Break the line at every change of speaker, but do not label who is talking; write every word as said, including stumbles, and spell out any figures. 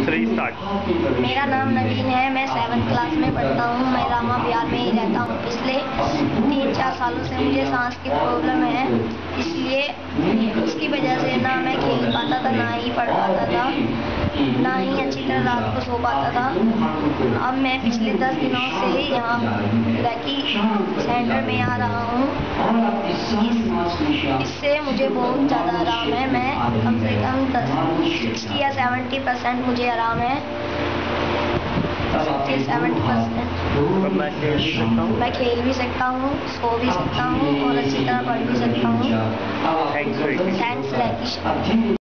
Three start.
मेरा नाम नवीन है। मैं सेवन्थ क्लास में पढ़ता हूँ। मैं रामा बिहार में ही रहता हूँ। पिछले तीन चार सालों से मुझे सांस की प्रॉब्लम है, इसलिए उसकी वजह से ना मैं खेल पाता था, ना ही पढ़ पाता था, ना ही अच्छी तरह रात को सो पाता था। अब मैं पिछले दस दिनों से यहाँ रैकी सेंटर में आ रहा हूँ। इस, इससे मुझे बहुत ज़्यादा आराम है। मैं कम से कम दस सिक्सटी या सेवेंटी परसेंट मुझे आराम है। सिक्सटी सेवेंटी परसेंट
मैं खेल भी सकता हूँ
मैं खेल भी सकता हूँ, सो भी सकता हूँ और अच्छी तरह पढ़ भी सकता हूँ।
Thanks
thanks recce.